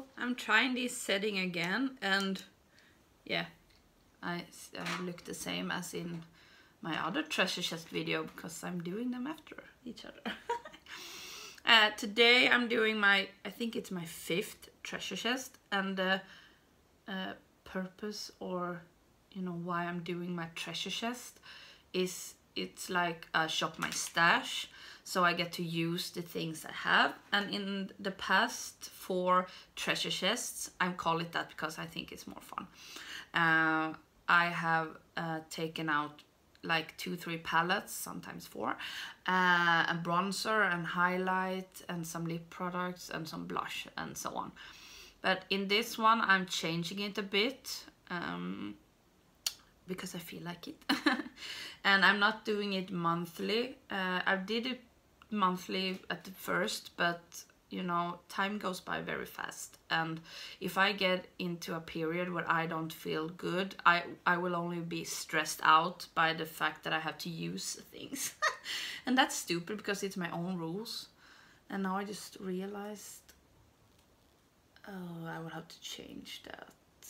Well, I'm trying this setting again, and yeah, I look the same as in my other treasure chest video because I'm doing them after each other. Today I'm doing my, I think it's my 5th treasure chest, and the purpose, or you know, why I'm doing my treasure chest is it's like a shop my stash, so I get to use the things I have. And in the past 4 treasure chests, I call it that because I think it's more fun, I have taken out like 2-3 palettes, sometimes 4, a bronzer and highlight and some lip products and some blush and so on. But in this one I'm changing it a bit because I feel like it. And I'm not doing it monthly. I did it monthly at the first, but you know, time goes by very fast, and if I get into a period where I don't feel good, I will only be stressed out by the fact that I have to use things. And that's stupid because it's my own rules. And now I just realized, oh, I will have to change that.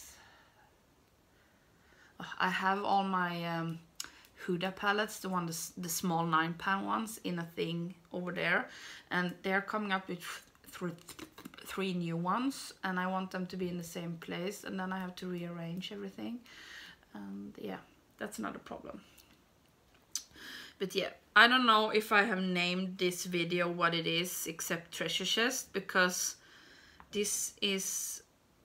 I have all my Huda palettes, the small 9-pan ones, in a thing over there, and they're coming up with 3 new ones, and I want them to be in the same place, and then I have to rearrange everything, and yeah, that's not a problem. But yeah, I don't know if I have named this video what it is except treasure chest, because this is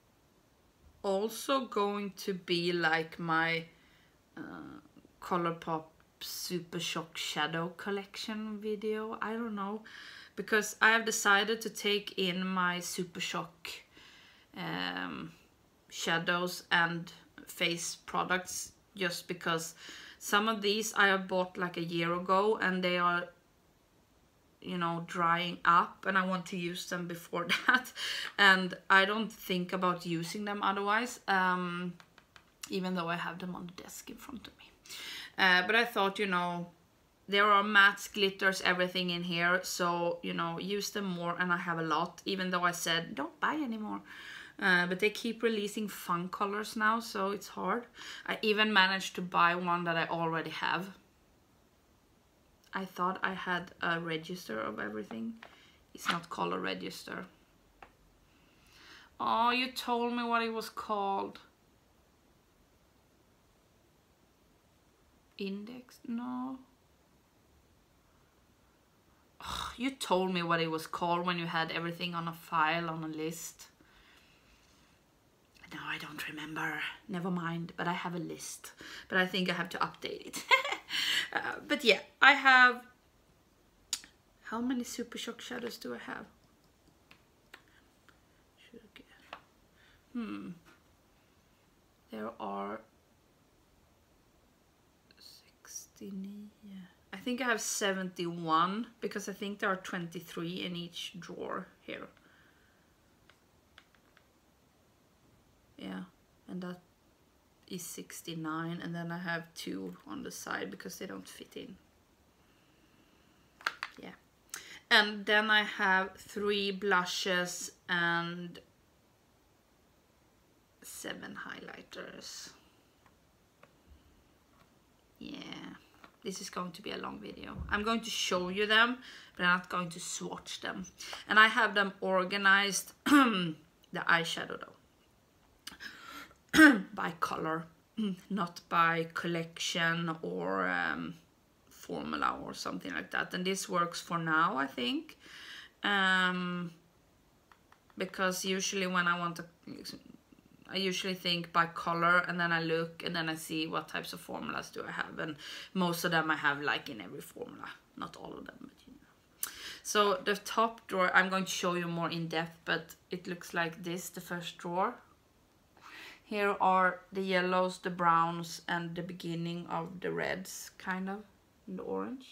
also going to be like my Colourpop Super Shock Shadow Collection video. I don't know, because I have decided to take in my Super Shock shadows and face products, just because some of these I have bought like a year ago and they are, you know, drying up, and I want to use them before that, and I don't think about using them otherwise, even though I have them on the desk in front of me. But I thought, you know, there are mattes, glitters, everything in here, so, you know, use them more, and I have a lot, even though I said don't buy anymore. But they keep releasing fun colors now, so it's hard. I even managed to buy one that I already have. I thought I had a register of everything. It's not color register. Oh, you told me what it was called. Index? No. Oh, you told me what it was called when you had everything on a file, on a list. No, I don't remember. Never mind, but I have a list. But I think I have to update it. But yeah, I have... How many Super Shock shadows do I have? There are 69. I think I have 71, because I think there are 23 in each drawer here. Yeah, and that is 69, and then I have 2 on the side because they don't fit in. Yeah, and then I have 3 blushes and 7 highlighters. Yeah, this is going to be a long video. I'm going to show you them, but I'm not going to swatch them. And I have them organized, the eyeshadow though, by color, not by collection or formula or something like that. And this works for now, I think, because usually when I want to, I usually think by color, and then I look and then I see what types of formulas do I have, and most of them I have like in every formula, not all of them, but you know. So the top drawer, I'm going to show you more in depth, but it looks like this, the first drawer. Here are the yellows, the browns, and the beginning of the reds, kind of, and the orange.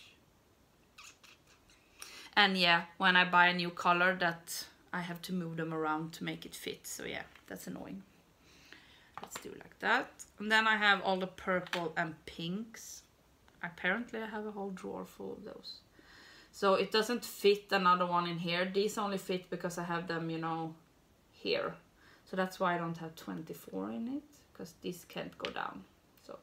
And yeah, when I buy a new color, that I have to move them around to make it fit, so yeah, that's annoying. Let's do it like that. And then I have all the purple and pinks. Apparently I have a whole drawer full of those. So it doesn't fit another one in here. These only fit because I have them, you know, here. So that's why I don't have 24 in it, because this can't go down. So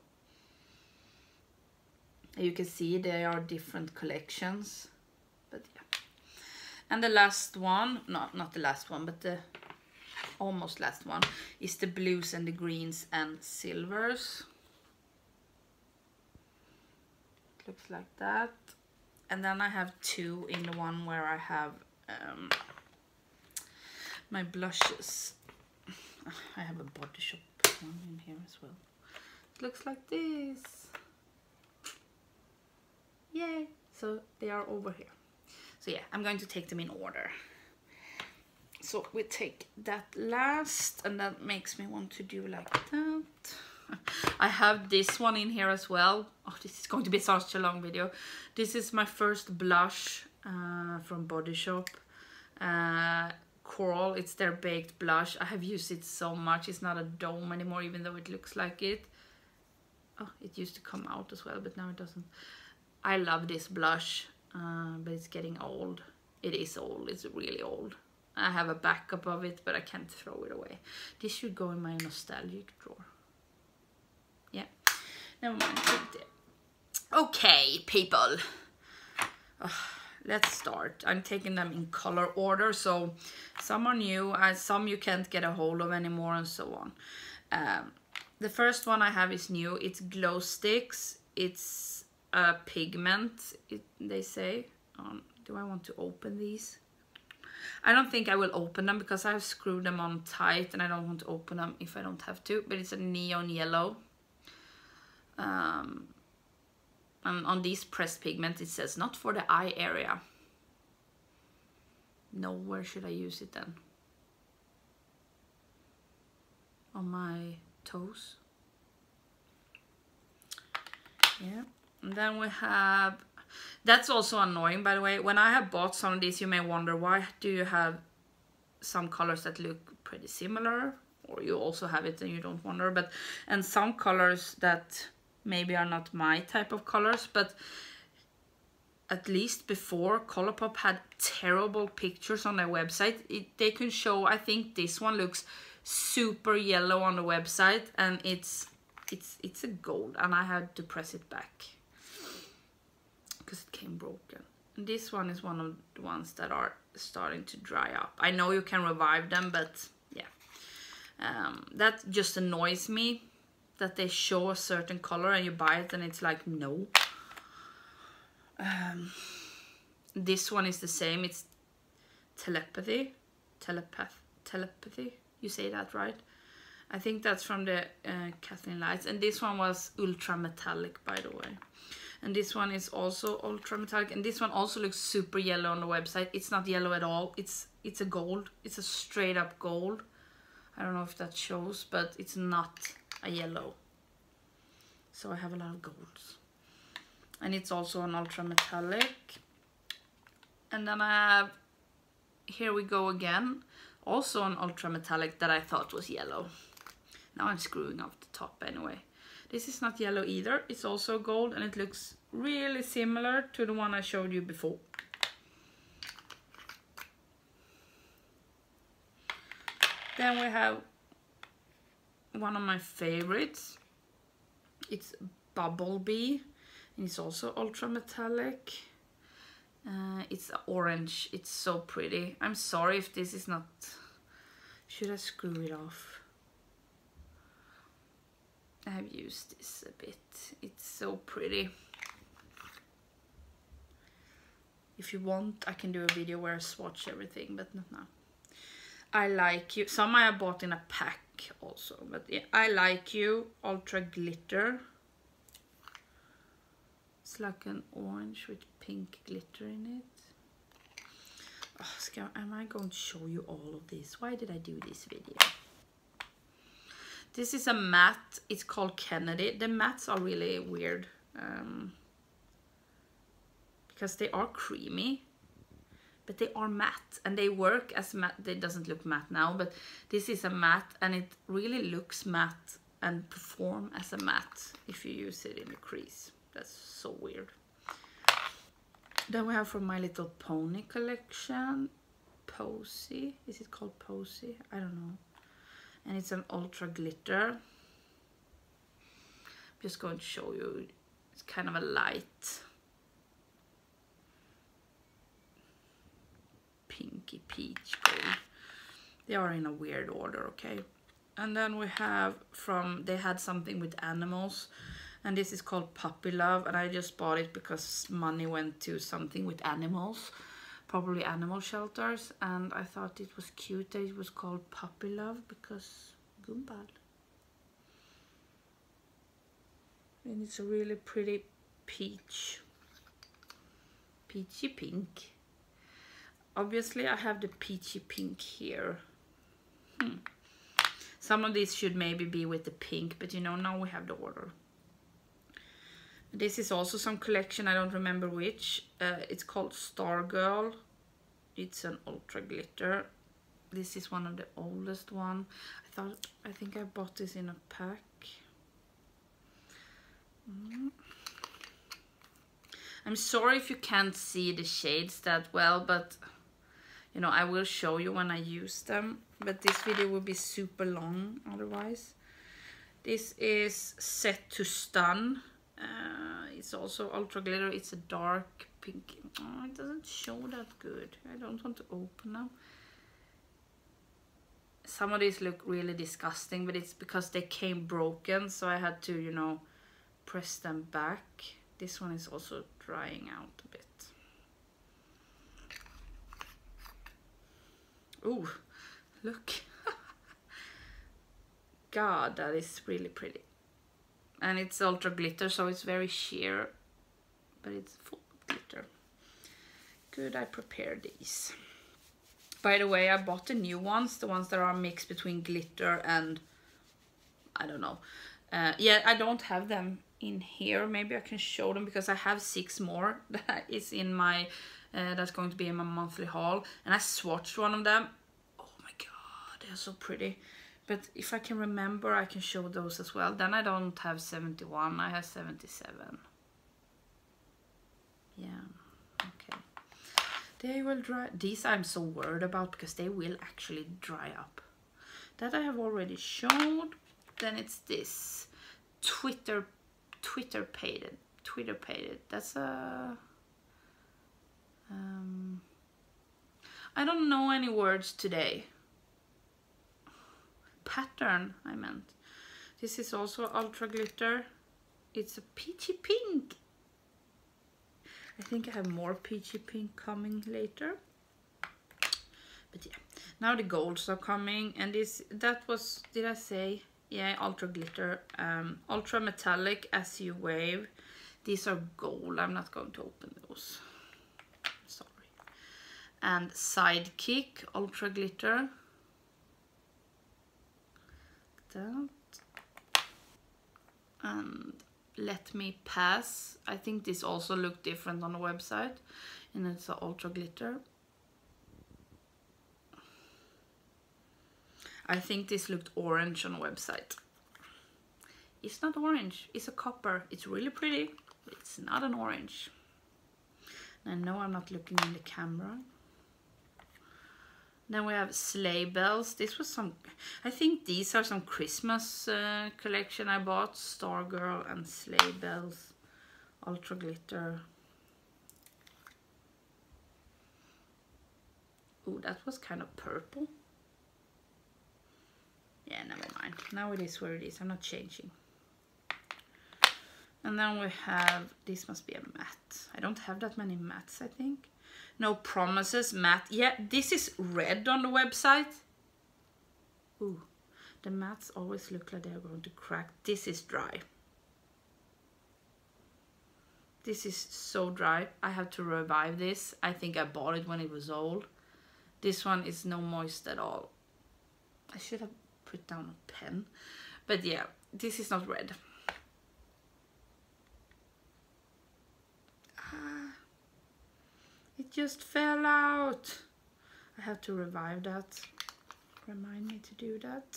you can see they are different collections, but yeah. And the last one, no, not the last one, but the almost last one, is the blues and the greens and silvers. It looks like that. And then I have two in the one where I have my blushes. I have a Body Shop one in here as well. It looks like this. Yay! So they are over here. So yeah, I'm going to take them in order. So we take that last, and that makes me want to do like that. I have this one in here as well. Oh, this is going to be such a long video. This is my first blush from Body Shop. Coral, it's their baked blush. I have used it so much. It's not a dome anymore, even though it looks like it. Oh, it used to come out as well, but now it doesn't. I love this blush, but it's getting old. It is old, it's really old. I have a backup of it, but I can't throw it away. This should go in my nostalgic drawer. Yeah, never mind. Okay, people. Let's start. I'm taking them in color order, so some are new, some you can't get a hold of anymore, and so on. The first one I have is new. It's Glow Sticks. It's a pigment, they say. Do I want to open these? I don't think I will open them because I've screwed them on tight, and I don't want to open them if I don't have to. But it's a neon yellow. And on these pressed pigments it says not for the eye area. No, where should I use it then? On my toes. Yeah. And then we have, that's also annoying, by the way. When I have bought some of these, you may wonder, why do you have some colors that look pretty similar? Or you also have it and you don't wonder. And some colors that maybe are not my type of colors, but at least before, Colourpop had terrible pictures on their website. They can show, I think this one looks super yellow on the website, and it's a gold, and I had to press it back because it came broken. And this one is one of the ones that are starting to dry up. I know you can revive them, but yeah, that just annoys me, that they show a certain color and you buy it and it's like, no. This one is the same. It's Telepathy. You say that right? I think that's from the Kathleen Lights. And this one was ultra metallic, by the way. And this one is also ultra metallic. And this one also looks super yellow on the website. It's not yellow at all. It's a gold. It's a straight up gold. I don't know if that shows, but it's not a yellow. So I have a lot of golds. And it's also an ultra metallic. And then I have, here we go again, also an ultra metallic that I thought was yellow. Now I'm screwing up the top anyway. This is not yellow either. It's also gold, and it looks really similar to the one I showed you before. Then we have one of my favorites. It's Bumblebee, and it's also ultra metallic. It's orange. It's so pretty. I'm sorry if this is not... Should I screw it off? I have used this a bit. It's so pretty. If you want, I can do a video where I swatch everything, but not now. I Like You. Some I have bought in a pack also, but yeah, I Like You Ultra Glitter. It's like an orange with pink glitter in it. Oh, am I going to show you all of this? Why did I do this video? This is a matte. It's called Kennedy. The mattes are really weird. Because they are creamy. But they are matte. And they work as matte. It doesn't look matte now. But this is a matte. And it really looks matte. And perform as a matte. If you use it in the crease. That's so weird. Then we have from My Little Pony collection. Posy. Is it called Posy? I don't know. And it's an ultra glitter. I'm just going to show you. It's kind of a light pinky peach gold. They are in a weird order, okay? And then we have from, they had something with animals, and this is called Puppy Love, and I just bought it because money went to something with animals, probably animal shelters, and I thought it was cute that it was called Puppy Love because gumball. And it's a really pretty peachy pink. Obviously I have the peachy pink here. Some of these should maybe be with the pink, but you know, now we have the order. This is also some collection, I don't remember which. It's called Stargirl. It's an ultra glitter. This is one of the oldest one. I think I bought this in a pack. I'm sorry if you can't see the shades that well, but you know, I will show you when I use them. But this video will be super long otherwise. This is Set to Stun. It's also ultra glitter. It's a dark pink. Oh, it doesn't show that good. I don't want to open them. Some of these look really disgusting, but it's because they came broken, so I had to, you know, press them back. This one is also drying out a bit. Ooh, look. God, that is really pretty. And it's ultra glitter, so it's very sheer, but it's full of glitter. Good, I prepared these. By the way, I bought the new ones, the ones that are mixed between glitter and, I don't know. Yeah, I don't have them in here. Maybe I can show them because I have 6 more that is in my, that's going to be in my monthly haul. And I swatched one of them. Oh my God, they're so pretty. But if I can remember, I can show those as well. Then I don't have 71, I have 77. Yeah, okay. They will dry. These I'm so worried about because they will actually dry up. That I have already showed. Then it's this Twitter painted. That's a I don't know any words today. Pattern, I meant. This is also ultra glitter. It's a peachy pink. I think I have more peachy pink coming later. But yeah, now the golds are coming, and that was, did I say? Yeah, ultra glitter, ultra metallic as you wave. These are gold. I'm not going to open those. Sorry. And Sidekick, ultra glitter. That. And Let Me Pass. I think this also looked different on the website, and it's an ultra glitter. I think this looked orange on the website. It's not orange, it's a copper. It's really pretty, but it's not an orange. And I know I'm not looking in the camera. Then we have Sleigh Bells. This was some, I think these are some Christmas collection I bought. Stargirl and Sleigh Bells. Ultra glitter. Ooh, that was kind of purple. Yeah, never mind. Now it is where it is. I'm not changing. And then we have, this must be a matte. I don't have that many mattes, I think. No Promises matte. Yeah, this is red on the website. Ooh, the mattes always look like they're going to crack. This is dry. This is so dry. I have to revive this. I think I bought it when it was old. This one is no moist at all. I should have put down a pen. But yeah, this is not red. It just fell out. I have to revive that. Remind me to do that.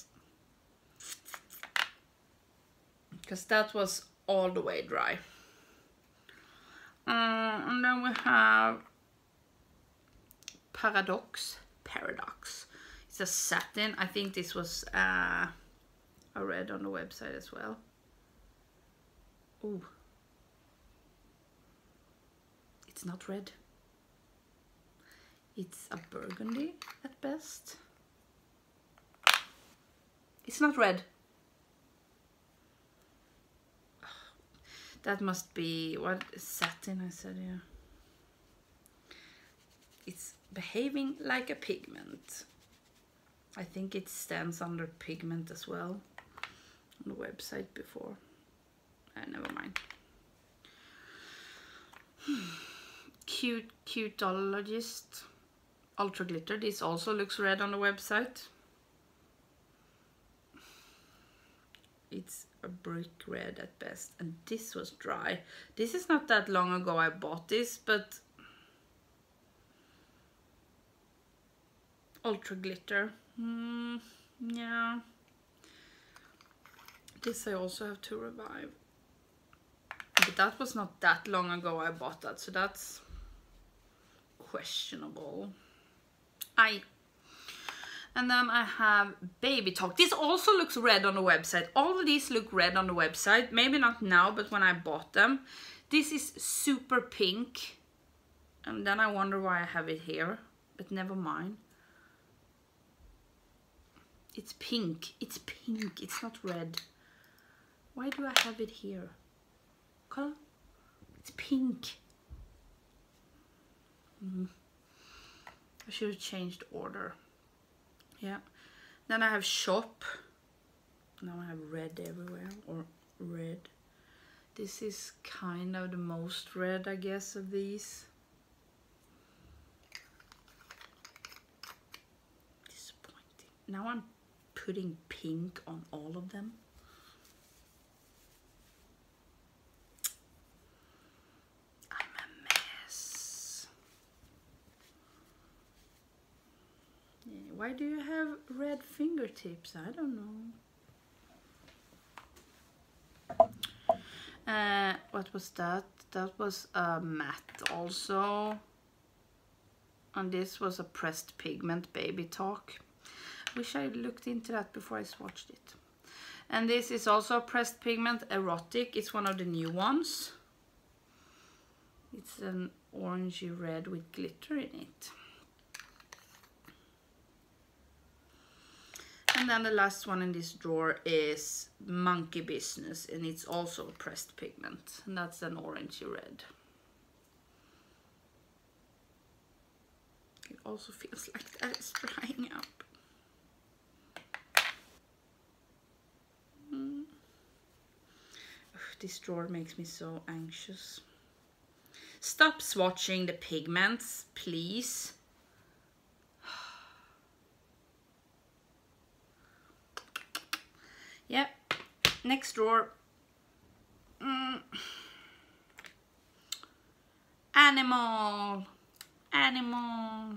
Because that was all the way dry. And then we have Paradox Paradox. It's a satin. I think this was a red on the website as well. Ooh. It's not red. It's a burgundy at best. It's not red. That must be, what, satin I said, yeah. It's behaving like a pigment. I think it stands under pigment as well on the website before. Never mind. Cuteologist Ultra Glitter. This also looks red on the website. It's a brick red at best, and this was dry. This is not that long ago I bought this, but Ultra Glitter. Yeah. This I also have to revive. But that was not that long ago I bought that, so that's questionable. And then I have Baby Talk. This also looks red on the website. All of these look red on the website. Maybe not now, but when I bought them. This is super pink. And then I wonder why I have it here. But never mind. It's pink. It's pink. It's not red. Why do I have it here? Color? It's pink. I should have changed order. Yeah. Then I have Shop. Now I have red everywhere, or red. This is kind of the most red, I guess, of these. Disappointing. Now I'm putting pink on all of them. I'm a mess. Yeah, why do you have red fingertips? I don't know. What was that? That was a matte also. And this was a pressed pigment, Baby Talk. Wish I looked into that before I swatched it. And this is also a pressed pigment, Erotic. It's one of the new ones. It's an orangey red with glitter in it. And then the last one in this drawer is Monkey Business, and it's also a pressed pigment, and that's an orangey red. It also feels like that is drying up. This drawer makes me so anxious. Stop swatching the pigments, please. Yep. Next drawer. Animal. Animal.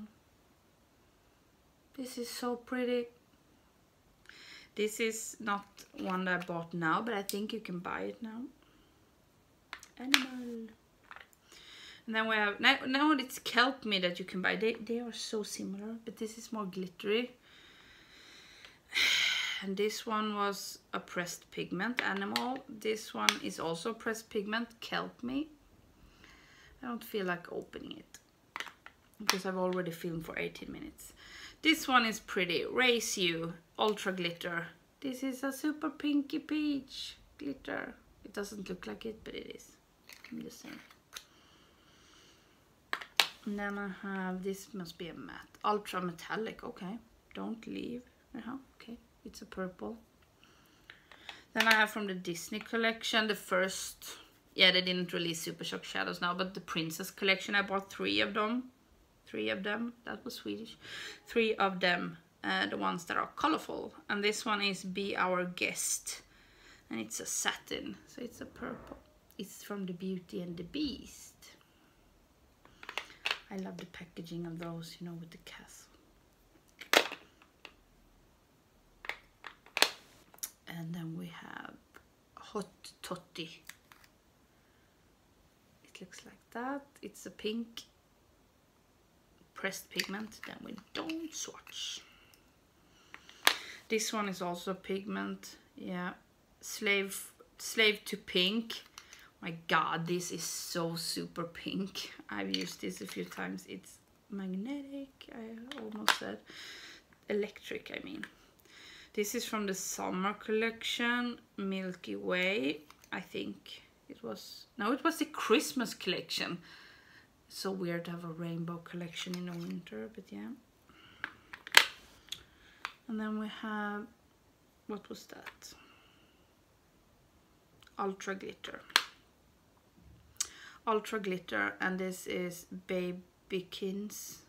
This is so pretty. This is not one that I bought now, but I think you can buy it now. Animal. And then we have, now it's Kelp Me that you can buy. They are so similar, but this is more glittery. And this one was a pressed pigment, Animal. This one is also pressed pigment, Kelp Me. I don't feel like opening it because I've already filmed for 18 minutes. This one is pretty, Race You, Ultra Glitter. This is a super pinky peach glitter. It doesn't look like it, but it is. I'm just saying. And then I have, this must be a matte, Ultra Metallic, okay. Don't leave, okay. It's a purple. Then I have from the Disney collection, the first, yeah, they didn't release Super Shock Shadows now, but the Princess collection, I bought 3 of them. 3 of them, that was Swedish. 3 of them, the ones that are colorful. And this one is Be Our Guest. And it's a satin, so it's a purple. It's from the Beauty and the Beast. I love the packaging of those, you know, with the castle. And then we have Hot Toddy. It looks like that. It's a pink pressed pigment, then we don't swatch. This one is also pigment, yeah. Slave to Pink. My god, this is so super pink. I've used this a few times. It's magnetic, I almost said. Electric, I mean. This is from the summer collection, Milky Way. I think it was, no, it was the Christmas collection. So weird to have a rainbow collection in the winter, but yeah. And then we have, what was that? Ultra Glitter. Ultra Glitter, and this is Babykins.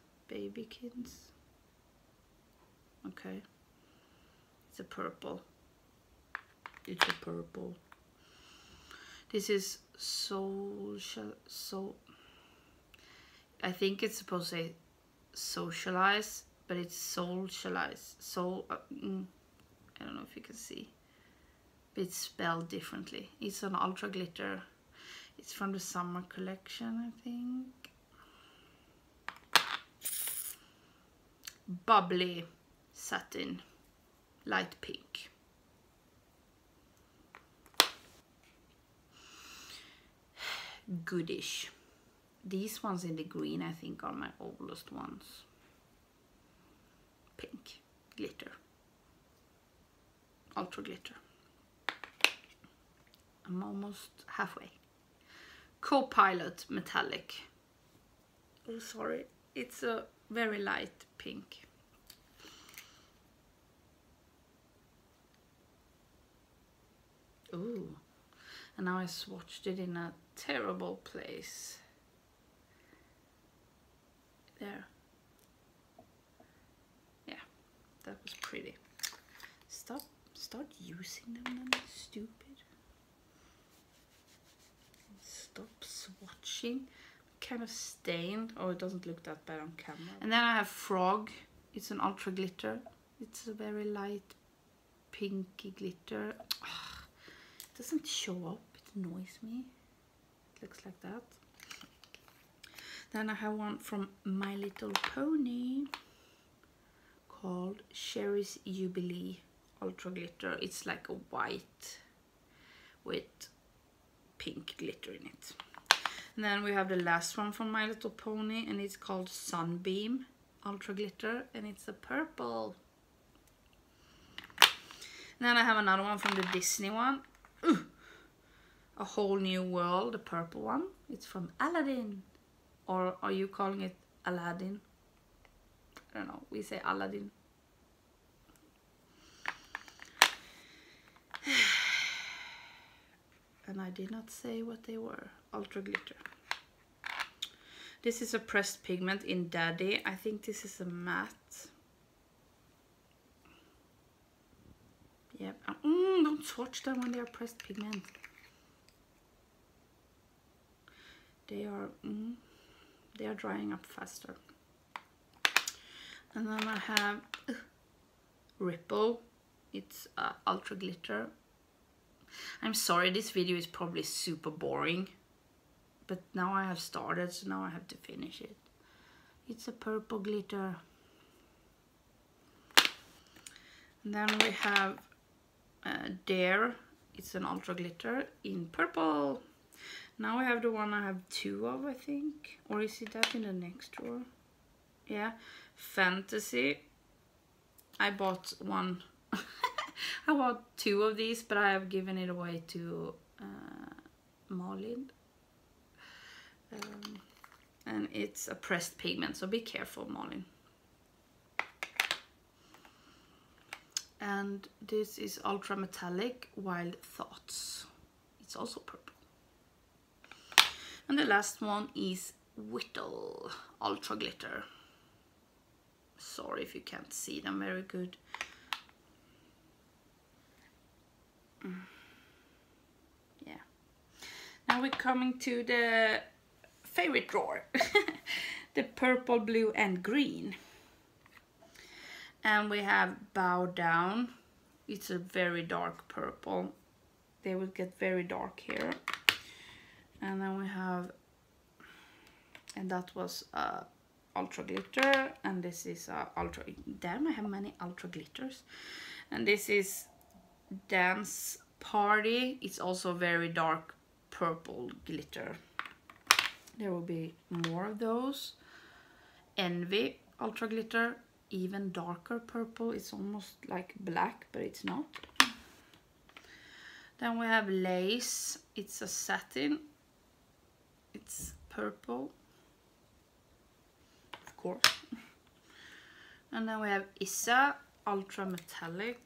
Okay. It's a purple. It's a purple. This is I think it's supposed to say socialize, but it's socialize. I don't know if you can see. But it's spelled differently. It's an Ultra Glitter. It's from the summer collection, I think. Bubbly Satin, light pink. Goodish. These ones in the green, I think, are my oldest ones. Pink glitter. Ultra Glitter. I'm almost halfway. Co-Pilot Metallic. Oh, sorry. It's a very light pink. Ooh. And now I swatched it in a terrible place. There. Yeah, that was pretty. Start using them then, stupid. Stop swatching. Kind of stained. Oh, it doesn't look that bad on camera. And then I have Frog. It's an Ultra Glitter. It's a very light pinky glitter. Ugh, it doesn't show up. It annoys me. It looks like that. Then I have one from My Little Pony called Cherry's Jubilee Ultra Glitter. It's like a white with pink glitter in it. And then we have the last one from My Little Pony, and it's called Sunbeam Ultra Glitter, and it's a purple. And then I have another one from the Disney one. A Whole New World, the purple one. It's from Aladdin. Or are you calling it Aladdin? I don't know, we say Aladdin. And I did not say what they were. Ultra Glitter. This is a pressed pigment in Daddy. I think this is a matte. Yep. Don't swatch them when they are pressed pigment. They are drying up faster. And then I have Ripple. It's Ultra Glitter. I'm sorry, this video is probably super boring, but now I have started, so now I have to finish it. It's a purple glitter. And then we have Dare. It's an Ultra Glitter in purple. Now I have the one I have two of, I think. Or is it that in the next drawer? Yeah. Fantasy. I bought one. I bought two of these, but I have given it away to Malin. And it's a pressed pigment, so be careful, Malin. And this is Ultra Metallic Wild Thoughts. It's also purple. And the last one is Whittle Ultra Glitter. Sorry if you can't see them very good. Yeah. Now we're coming to the favorite drawer. The purple, blue and green. And we have Bow Down. It's a very dark purple. They will get very dark here. And then we have, and that was ultra glitter, and this is ultra. Damn, I have many ultra glitters. And this is Dance Party. It's also very dark purple glitter. There will be more of those. Envy ultra glitter, even darker purple. It's almost like black, but it's not. Then we have Lace. It's a satin. It's purple, of course. And then we have Issa Ultra Metallic,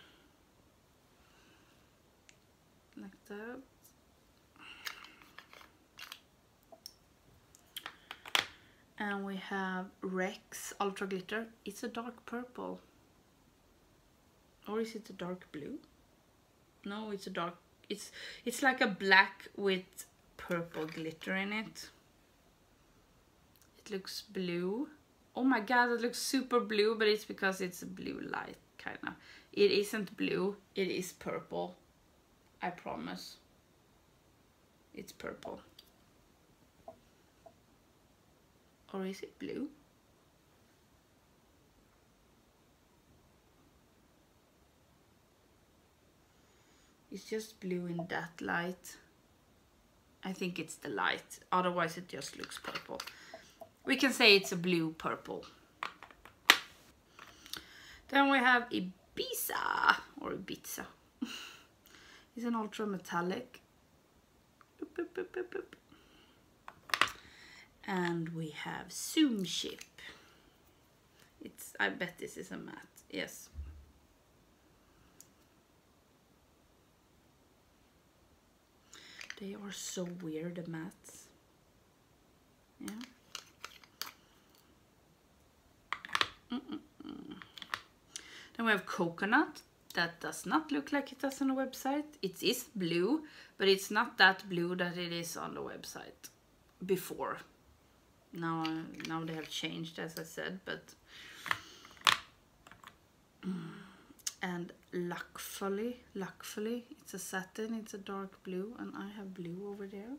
like that. And we have Rex Ultra Glitter. It's a dark purple. Or is it a dark blue? No, it's a dark, it's like a black with purple glitter in it. It looks blue. Oh my god, it looks super blue, but it's because it's a blue light, kind of. It isn't blue, it is purple. I promise. It's purple. Or is it blue? It's just blue in that light. I think it's the light, otherwise it just looks purple. We can say it's a blue purple. Then we have Ibiza, or Ibiza. It's an ultra metallic. And we have Zoom Ship. I bet this is a matte, yes. They are so weird, the mattes. Yeah. Then we have Coconut. That does not look like it does on the website. It is blue, but it's not that blue that it is on the website before. Now they have changed, as I said, but... And Luckfully, it's a satin, it's a dark blue, and I have blue over there.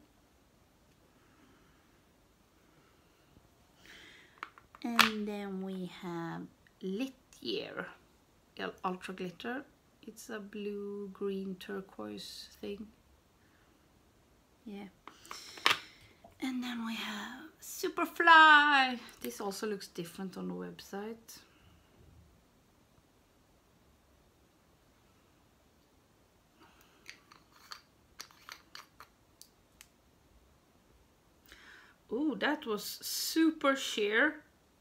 And then we have Lit Year Ultra Glitter. It's a blue, green, turquoise thing. Yeah. And then we have Superfly. This also looks different on the website. Oh, that was Super Sheer.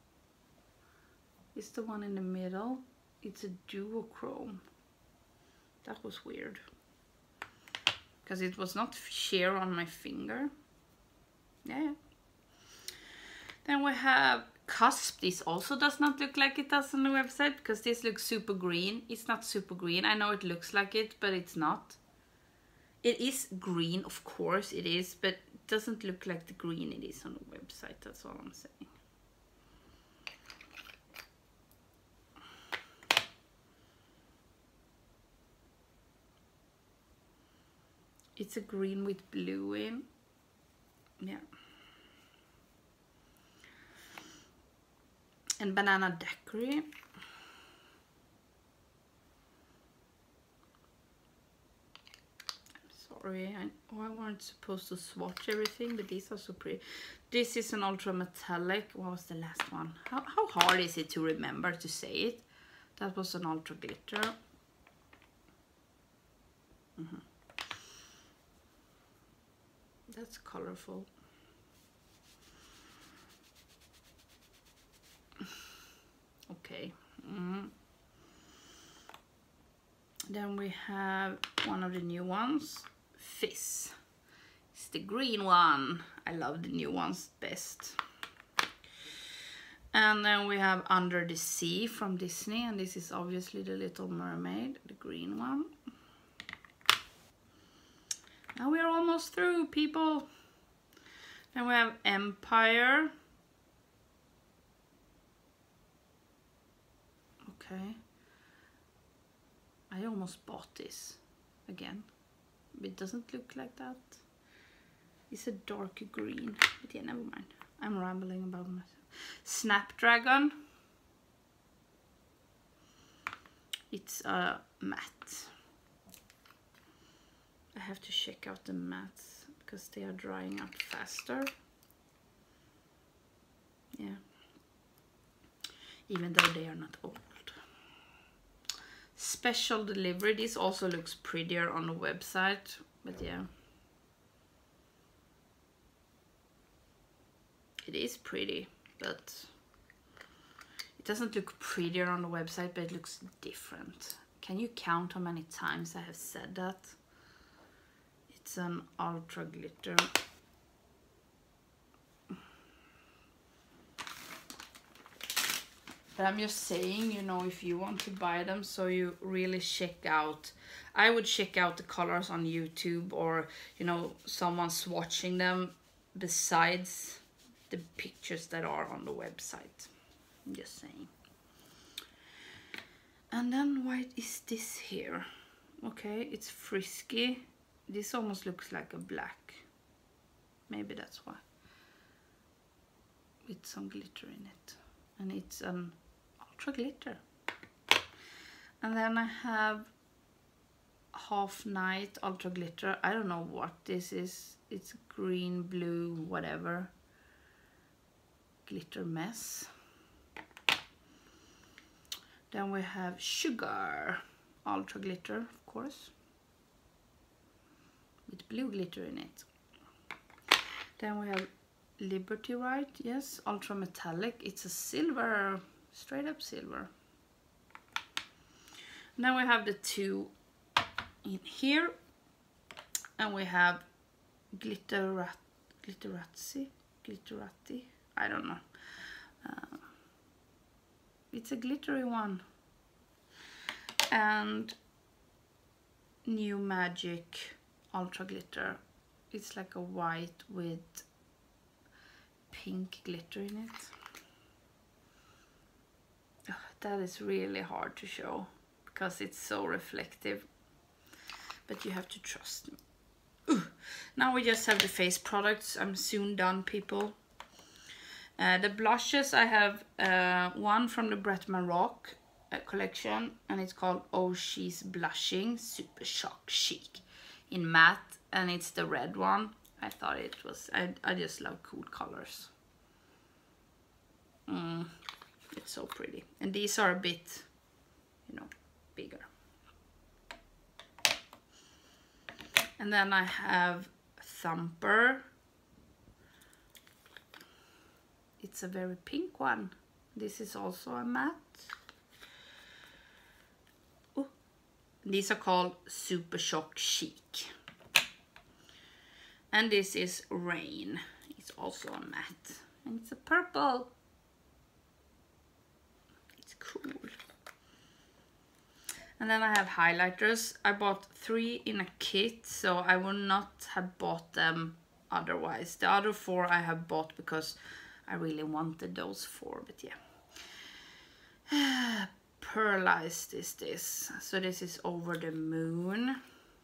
It's the one in the middle. It's a duochrome. That was weird. Because it was not sheer on my finger. Yeah. Then we have Cusp. This also does not look like it does on the website, because this looks super green. It's not super green. I know it looks like it, but it's not. It is green, of course it is, but it doesn't look like the green it is on the website. That's all I'm saying. It's a green with blue in. Yeah. And Banana Daiquiri. I'm sorry, I weren't supposed to swatch everything, but these are so pretty. This is an ultra metallic. What was the last one? How hard is it to remember to say it? That was an ultra glitter. That's colorful. Okay. Then we have one of the new ones, Fizz. It's the green one. I love the new ones best. And then we have Under the Sea from Disney, and this is obviously the Little Mermaid, the green one. Now we're almost through, people. Then we have Empire. Okay. I almost bought this again. It doesn't look like that. It's a dark green, but yeah, never mind. I'm rambling about myself. Snapdragon. It's a matte. I have to check out the mattes because they are drying out faster. Yeah. Even though they are not old. Special delivery. This also looks prettier on the website, but yeah. It is pretty, but it doesn't look prettier on the website, but it looks different. Can you count how many times I have said that? It's an ultra glitter. But I'm just saying, you know, if you want to buy them, so you really check out, I would check out the colors on YouTube, or, you know, someone swatching them besides the pictures that are on the website. I'm just saying. And then what is this here? Okay, it's frisky. This almost looks like a black. Maybe that's why. With some glitter in it. And it's an ultra glitter. And then I have Half Night ultra glitter. I don't know what this is. It's green, blue, whatever. Glitter mess. Then we have Sugar ultra glitter, of course, with blue glitter in it. Then we have Liberty Right, yes, ultra metallic. It's a silver, straight up silver. And then we have the two in here, and we have Glitteratti. I don't know. It's a glittery one. And New Magic ultra glitter. It's like a white with pink glitter in it. Oh, that is really hard to show because it's so reflective. But you have to trust me. Now we just have the face products. I'm soon done, people. The blushes, I have one from the Bretman Rock collection, and it's called Oh She's Blushing Super Shock Chic in matte, and it's the red one. I thought it was, I just love cool colors. It's so pretty. And these are a bit, you know, bigger. And then I have Thumper. It's a very pink one. This is also a matte. Ooh. These are called Super Shock Chic. And this is Rain. It's also a matte. And it's a purple. It's cool. And then I have highlighters. I bought 3 in a kit, so I would not have bought them otherwise. The other 4 I have bought because I really wanted those 4, but yeah. Pearlized is this. So this is Over the Moon.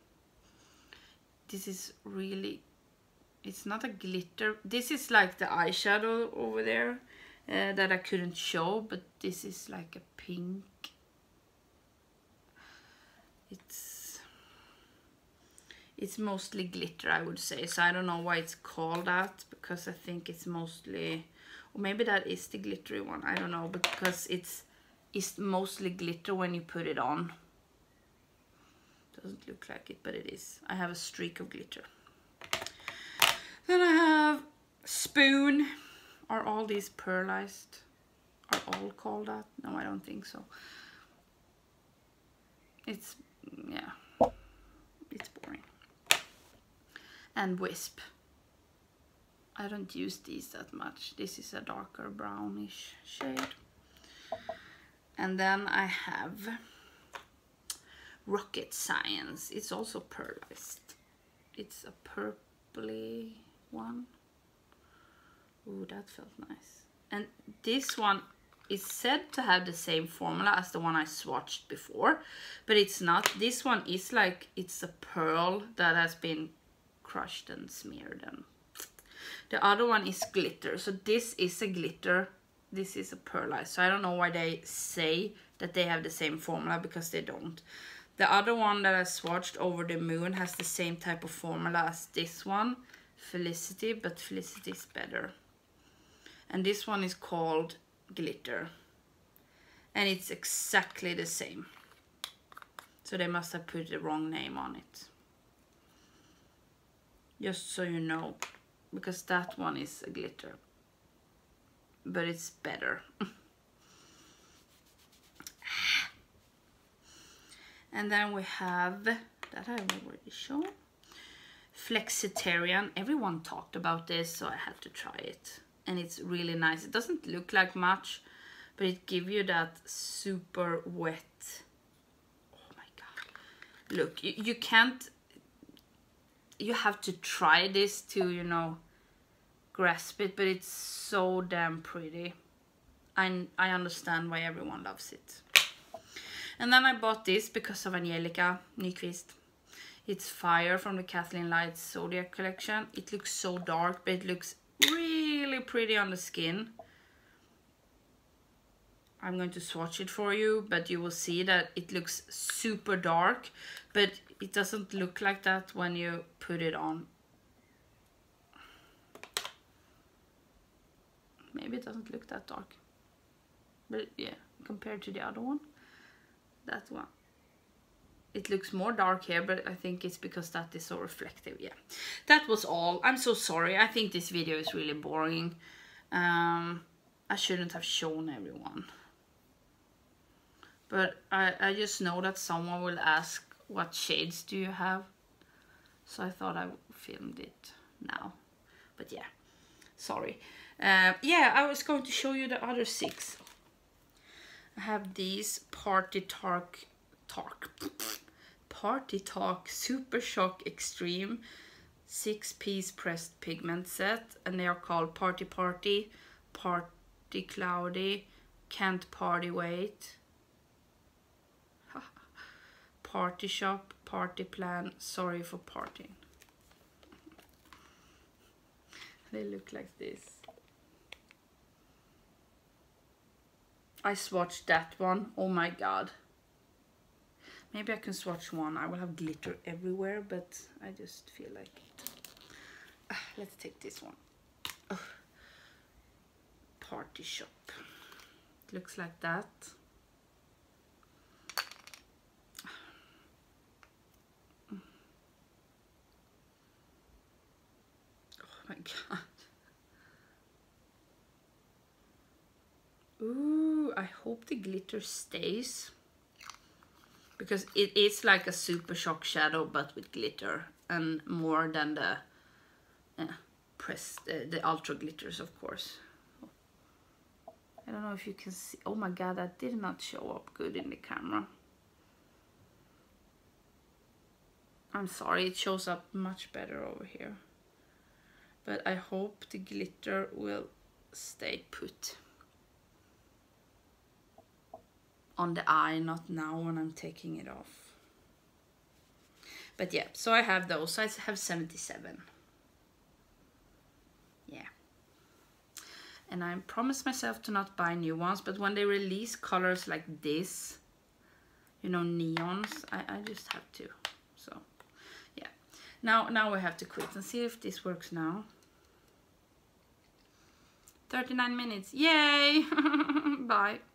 This is really, it's not a glitter. This is like the eyeshadow over there that I couldn't show, but this is like a pink. It's mostly glitter, I would say. So I don't know why it's called that, because I think it's mostly, or maybe that is the glittery one. I don't know, because it's mostly glitter when you put it on. Doesn't look like it, but it is. I have a streak of glitter. Then I have Spoon. Are all these pearlized? Are all called that? No, I don't think so. It's, yeah, it's boring. And Wisp. I don't use these that much. This is a darker brownish shade. And then I have Rocket Science. It's also pearlized. It's a purpley one. Ooh, that felt nice. And this one is said to have the same formula as the one I swatched before, but it's not. This one is like, it's a pearl that has been crushed and smeared, and The other one is glitter. So this is a glitter. This is a perlite. So I don't know why they say that they have the same formula, because they don't. The other one that I swatched, Over the Moon, has the same type of formula as this one, Felicity, but Felicity is better. And this one is called Glitter. And it's exactly the same. So they must have put the wrong name on it. Just so you know, because that one is a glitter. But it's better. And then we have, that I've already shown, Flexitarian. Everyone talked about this, so I had to try it. And it's really nice. It doesn't look like much, but it gives you that super wet. Oh my god. Look, you can't, you have to try this to, you know, grasp it, but it's so damn pretty. I understand why everyone loves it. And then I bought this because of Angelica Nyqvist. It's Fire from the Kathleen Lights Zodiac collection. It looks so dark, but it looks really pretty on the skin. I'm going to swatch it for you, but you will see that it looks super dark, but it doesn't look like that when you put it on. Maybe it doesn't look that dark, but yeah, compared to the other one, that one, it looks more dark here, but I think it's because that is so reflective. Yeah, that was all. I'm so sorry. I think this video is really boring. I shouldn't have shown everyone, but I just know that someone will ask what shades do you have, so I thought I filmed it now. But yeah, sorry. Yeah, I was going to show you the other 6. I have these Party Talk Super Shock Extreme 6-piece pressed pigment set, and they are called Party Party, Party Cloudy, Can't Party Wait, Party Shop, Party Plan, Sorry for Partying. They look like this. I swatched that one. Oh my god. Maybe I can swatch one. I will have glitter everywhere, but I just feel like it. Let's take this one. Party Shop. It looks like that. Oh my god. Ooh, I hope the glitter stays, because it is like a Super Shock shadow but with glitter, and more than the the ultra glitters, of course. I don't know if you can see. Oh my god, that did not show up good in the camera. I'm sorry, it shows up much better over here. But I hope the glitter will stay put on the eye, not now when I'm taking it off. But yeah, so I have those. I have 77. Yeah. And I promised myself to not buy new ones, but when they release colors like this, you know, neons, I just have to. So yeah. Now we have to quit and see if this works now. 39 minutes. Yay! Bye.